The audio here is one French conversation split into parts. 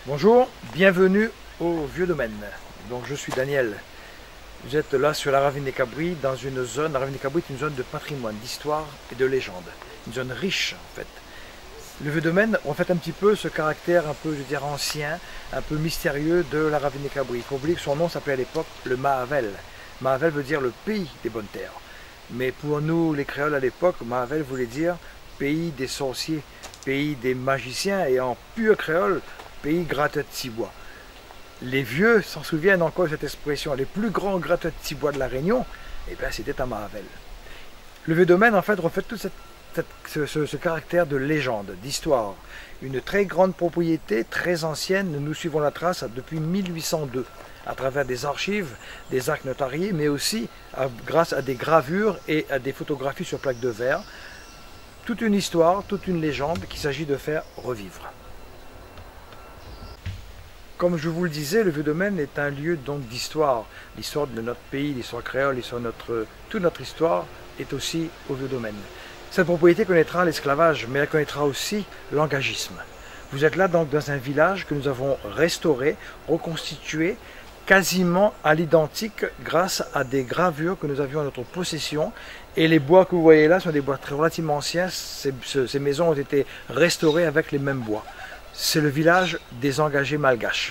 Bonjour, bienvenue au Vieux Domaine. Donc je suis Daniel. Vous êtes là sur la ravine des Cabris, dans une zone, la ravine des Cabris est une zone de patrimoine, d'histoire et de légende. Une zone riche en fait. Le Vieux Domaine reflète un petit peu ce caractère un peu, je veux dire, ancien, un peu mystérieux de la ravine des Cabris. Il faut oublier que son nom s'appelait à l'époque le Mahavel. Mahavel veut dire le pays des bonnes terres. Mais pour nous, les créoles à l'époque, Mahavel voulait dire pays des sorciers, pays des magiciens et en pur créole, pays gratte de cibois. Les vieux s'en souviennent encore de cette expression. Les plus grands gratte de cibois de la Réunion, eh bien, c'était à Mahavel. Le Vieux Domaine, en fait, reflète tout ce caractère de légende, d'histoire. Une très grande propriété, très ancienne. Nous suivons la trace depuis 1802, à travers des archives, des actes notariés, mais aussi grâce à des gravures et à des photographies sur plaques de verre. Toute une histoire, toute une légende qu'il s'agit de faire revivre. Comme je vous le disais, le Vieux Domaine est un lieu donc d'histoire. L'histoire de notre pays, l'histoire créole, toute notre histoire est aussi au Vieux Domaine. Cette propriété connaîtra l'esclavage, mais elle connaîtra aussi l'engagisme. Vous êtes là donc dans un village que nous avons restauré, reconstitué, quasiment à l'identique grâce à des gravures que nous avions en notre possession. Et les bois que vous voyez là sont des bois relativement anciens. Ces maisons ont été restaurées avec les mêmes bois. C'est le village des engagés malgaches.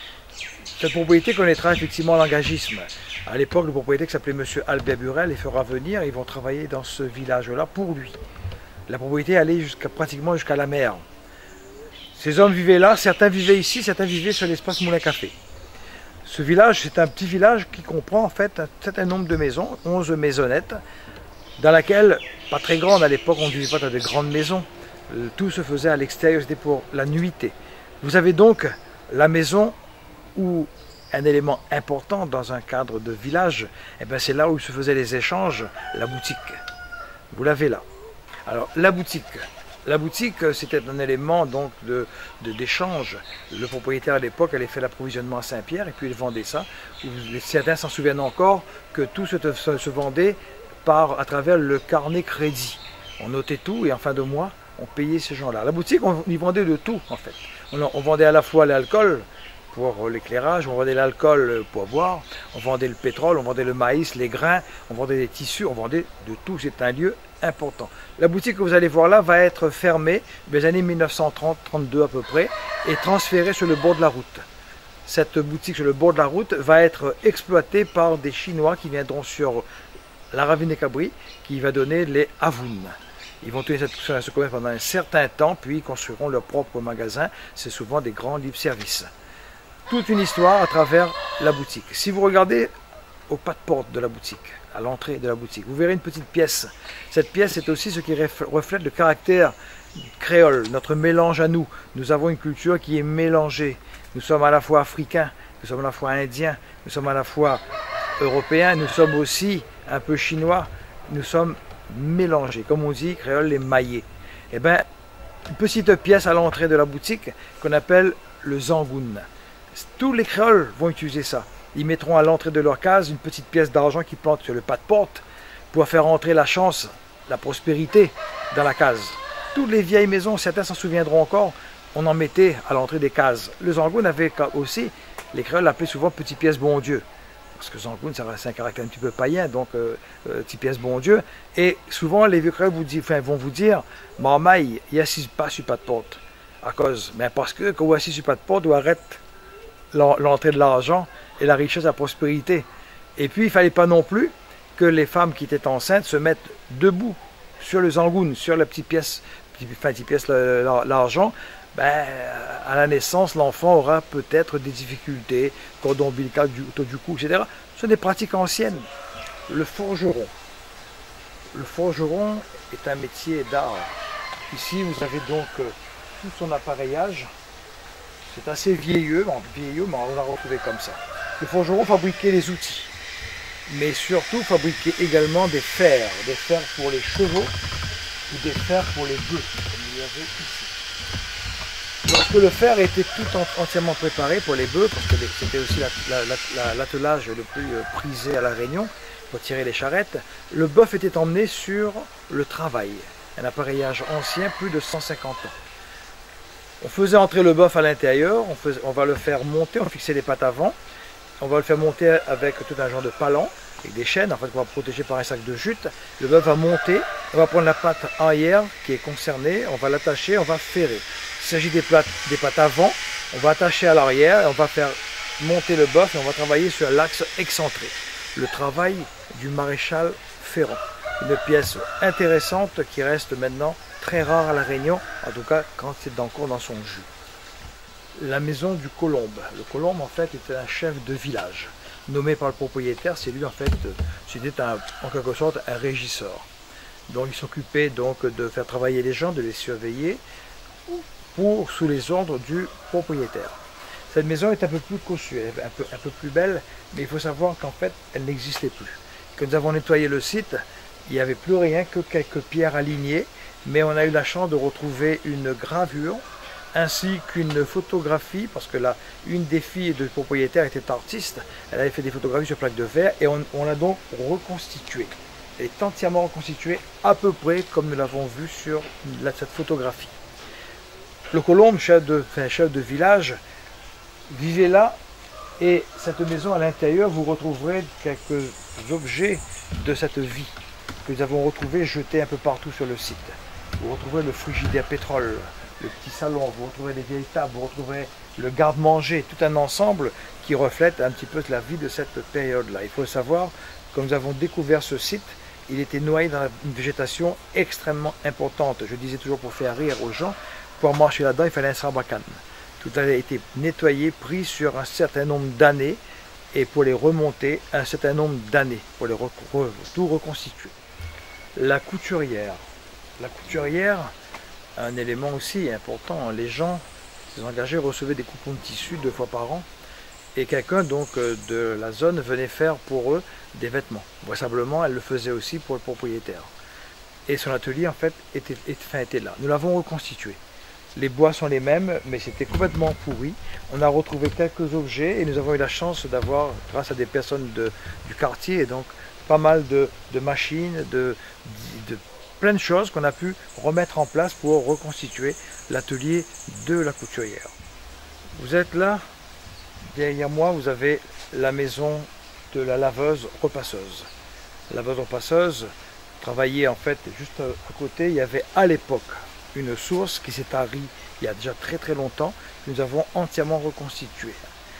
Cette propriété connaîtra effectivement l'engagisme. À l'époque, le propriétaire qui s'appelait M. Albert Burel les fera venir, ils vont travailler dans ce village-là pour lui. La propriété allait pratiquement jusqu'à la mer. Ces hommes vivaient là, certains vivaient ici, certains vivaient sur l'espace Moulin Café. Ce village, c'est un petit village qui comprend en fait un certain nombre de maisons, 11 maisonnettes, dans laquelle, pas très grande à l'époque, on ne vivait pas dans de grandes maisons. Tout se faisait à l'extérieur, c'était pour la nuitée. Vous avez donc la maison où un élément important dans un cadre de village, c'est là où se faisaient les échanges, la boutique. Vous l'avez là. Alors la boutique c'était un élément donc d'échange. Le propriétaire à l'époque allait faire l'approvisionnement à Saint-Pierre et puis il vendait ça. Certains s'en souviennent encore que tout se vendait à travers le carnet crédit. On notait tout et en fin de mois, on payait ces gens-là. La boutique, on y vendait de tout en fait. On vendait à la fois l'alcool pour l'éclairage, on vendait l'alcool pour boire, on vendait le pétrole, on vendait le maïs, les grains, on vendait des tissus, on vendait de tout. C'est un lieu important. La boutique que vous allez voir là va être fermée des années 1930-32 à peu près et transférée sur le bord de la route. Cette boutique sur le bord de la route va être exploitée par des Chinois qui viendront sur la ravine des Cabris, qui va donner les Avoun. Ils vont tenir ce commerce pendant un certain temps, puis ils construiront leur propre magasin. C'est souvent des grands livres-services. Toute une histoire à travers la boutique. Si vous regardez au pas de porte de la boutique, à l'entrée de la boutique, vous verrez une petite pièce. Cette pièce est aussi ce qui reflète le caractère créole, notre mélange à nous. Nous avons une culture qui est mélangée. Nous sommes à la fois africains, nous sommes à la fois indiens, nous sommes à la fois européens, nous sommes aussi un peu chinois, nous sommes mélangés, comme on dit, créole les maillés. Une petite pièce à l'entrée de la boutique qu'on appelle le zangoun. Tous les créoles vont utiliser ça. Ils mettront à l'entrée de leur case une petite pièce d'argent qui plante sur le pas de porte pour faire entrer la chance, la prospérité dans la case. Toutes les vieilles maisons, certains s'en souviendront encore, on en mettait à l'entrée des cases. Le zangoun avait aussi, les créoles l'appelaient souvent petit pièce bon Dieu. Parce que zangoun, c'est un caractère un petit peu païen, donc petit pièce bon Dieu. Et souvent, les vieux créoles vont vous dire, Marmaille, il y a 6 pas sur pas de porte. À cause, parce que quand vous êtes assis sur pas de porte, vous arrêtez l'entrée de l'argent et la richesse, la prospérité. Et puis, il ne fallait pas non plus que les femmes qui étaient enceintes se mettent debout sur le zangoun, sur la petite pièce, l'argent. À la naissance, l'enfant aura peut-être des difficultés, cordon ombilical autour du cou, etc. Ce sont des pratiques anciennes. Le forgeron. Le forgeron est un métier d'art. Ici, vous avez donc tout son appareillage. C'est assez vieilleux, mais on l'a retrouvé comme ça. Le forgeron fabriquait les outils, mais surtout fabriquait également des fers pour les chevaux ou des fers pour les bœufs, comme il y avait ici. Lorsque le fer était tout entièrement préparé pour les bœufs, parce que c'était aussi l'attelage le plus prisé à La Réunion, pour tirer les charrettes, le bœuf était emmené sur le travail, un appareillage ancien, plus de 150 ans. On faisait entrer le bœuf à l'intérieur, on va le faire monter, on fixait les pattes avant, on va le faire monter avec tout un genre de palan, avec des chaînes, en fait, qu'on va protéger par un sac de jute. Le bœuf va monter, on va prendre la patte arrière qui est concernée, on va l'attacher, on va ferrer. Il s'agit des pattes avant, on va attacher à l'arrière, et on va faire monter le bœuf et on va travailler sur l'axe excentré. Le travail du maréchal ferrant. Une pièce intéressante qui reste maintenant très rare à La Réunion, en tout cas quand c'est encore dans son jus. La maison du Colombe. Le Colombe en fait était un chef de village, nommé par le propriétaire. C'est lui en fait, c'était en quelque sorte un régisseur. Donc il s'occupait donc de faire travailler les gens, de les surveiller, sous les ordres du propriétaire. Cette maison est un peu plus cossue, un peu plus belle, mais il faut savoir qu'en fait, elle n'existait plus. Quand nous avons nettoyé le site, il n'y avait plus rien que quelques pierres alignées, mais on a eu la chance de retrouver une gravure, ainsi qu'une photographie, parce que là, une des filles du propriétaire était artiste, elle avait fait des photographies sur plaque de verre, et on l'a donc reconstituée. Elle est entièrement reconstituée, à peu près comme nous l'avons vu sur cette photographie. Le Colombe, chef de village, vivez là, et cette maison à l'intérieur, vous retrouverez quelques objets de cette vie que nous avons retrouvés jetés un peu partout sur le site. Vous retrouverez le frigidaire pétrole, le petit salon, vous retrouverez des vieilles tables, vous retrouverez le garde-manger, tout un ensemble qui reflète un petit peu la vie de cette période-là. Il faut savoir, quand nous avons découvert ce site, il était noyé dans une végétation extrêmement importante. Je disais toujours pour faire rire aux gens, pour marcher là-dedans, il fallait un sarbacane. Tout a été nettoyé, pris sur un certain nombre d'années, et pour les remonter, un certain nombre d'années, pour les tout reconstituer. La couturière. La couturière, un élément aussi important. Les gens, les engagés, recevaient des coupons de tissu 2 fois par an, et quelqu'un donc de la zone venait faire pour eux des vêtements. Vraisemblablement, elle le faisait aussi pour le propriétaire. Et son atelier, en fait, était là. Nous l'avons reconstitué. Les bois sont les mêmes, mais c'était complètement pourri. On a retrouvé quelques objets et nous avons eu la chance d'avoir, grâce à des personnes du quartier, donc pas mal de machines, de plein de choses qu'on a pu remettre en place pour reconstituer l'atelier de la couturière. Vous êtes là, derrière moi, vous avez la maison de la laveuse repasseuse. La laveuse repasseuse travaillait en fait juste à côté. Il y avait à l'époque une source qui s'est tarie il y a déjà très longtemps, que nous avons entièrement reconstituée.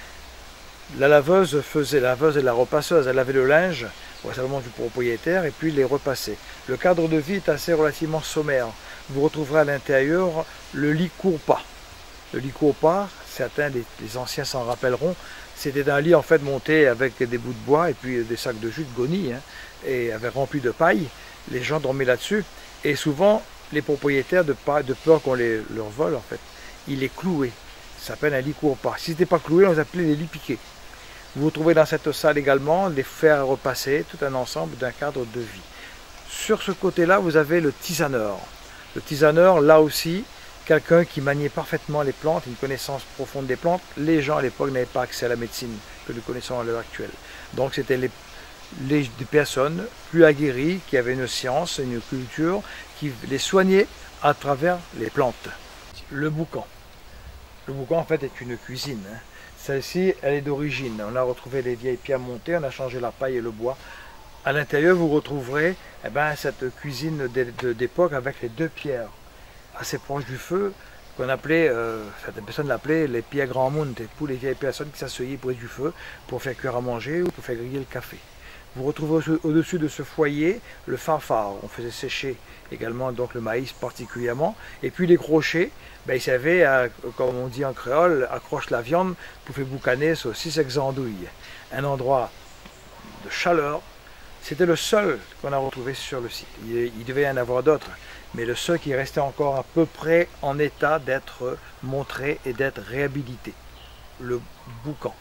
La laveuse et la repasseuse, elle lavait le linge, vraisemblablement du propriétaire, et puis les repassait. Le cadre de vie est assez relativement sommaire. Vous retrouverez à l'intérieur le lit court-pas. Le lit court-pas, certains des anciens s'en rappelleront, c'était un lit en fait monté avec des bouts de bois et puis des sacs de jus de goni, et avec rempli de paille. Les gens dormaient là-dessus, et souvent, les propriétaires, de peur qu'on leur vole, en fait, ils les clouaient. Ça s'appelle un lit court-pas. Si ce n'était pas cloué, on les appelait les lits piqués. Vous retrouvez dans cette salle également les fers repasser, tout un ensemble d'un cadre de vie. Sur ce côté-là, vous avez le tisaneur. Le tisaneur, là aussi, quelqu'un qui maniait parfaitement les plantes, une connaissance profonde des plantes. Les gens à l'époque n'avaient pas accès à la médecine que nous connaissons à l'heure actuelle. Donc c'était des personnes plus aguerries, qui avaient une science, une culture, qui les soignaient à travers les plantes. Le boucan. Le boucan en fait est une cuisine. Celle-ci, elle est d'origine. On a retrouvé les vieilles pierres montées, on a changé la paille et le bois. À l'intérieur, vous retrouverez cette cuisine d'époque avec les 2 pierres assez proches du feu, qu'on appelait, certaines personnes l'appelaient les pierres grand monde, pour les vieilles personnes qui s'asseyaient près du feu pour faire cuire à manger ou pour faire griller le café. Vous retrouvez au-dessus de ce foyer le farfare. On faisait sécher également donc le maïs particulièrement. Et puis les crochets, ils savaient, comme on dit en créole, accroche la viande pour faire boucaner saucisses avec andouilles. Un endroit de chaleur. C'était le seul qu'on a retrouvé sur le site. Il devait y en avoir d'autres, mais le seul qui restait encore à peu près en état d'être montré et d'être réhabilité. Le boucan.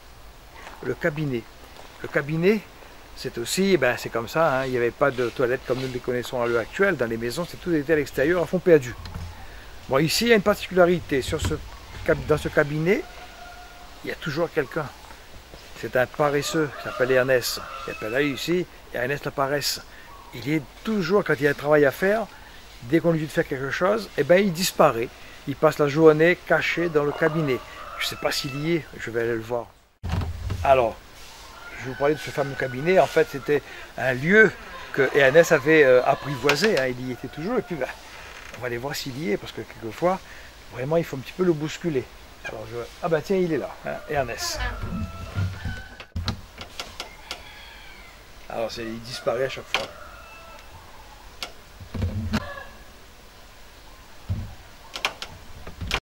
Le cabinet. Le cabinet, c'est aussi, c'est comme ça, il n'y avait pas de toilettes comme nous les connaissons à l'heure actuelle. Dans les maisons, c'est tout était à l'extérieur à fond perdu. Bon, ici, il y a une particularité. Dans ce cabinet, il y a toujours quelqu'un. C'est un paresseux qui s'appelle Ernest. Il appelle là ici, et Ernest la paresse. Il est toujours, quand il y a un travail à faire, dès qu'on lui dit de faire quelque chose, il disparaît. Il passe la journée caché dans le cabinet. Je ne sais pas s'il y est, je vais aller le voir. Alors, je vous parlais de ce fameux cabinet. En fait, c'était un lieu que Ernest avait apprivoisé. Hein, il y était toujours. Et puis, ben, on va aller voir s'il y est, parce que quelquefois, vraiment, il faut un petit peu le bousculer. Alors, ah ben tiens, il est là, hein, Ernest. Alors, il disparaît à chaque fois.